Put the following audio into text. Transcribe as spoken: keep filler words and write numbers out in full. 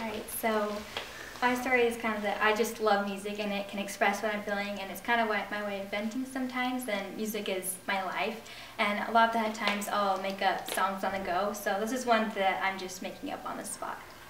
Alright, so my story is kind of that I just love music and it can express what I'm feeling, and it's kind of what, my way of venting sometimes, and music is my life. And a lot of the times I'll make up songs on the go, so this is one that I'm just making up on the spot.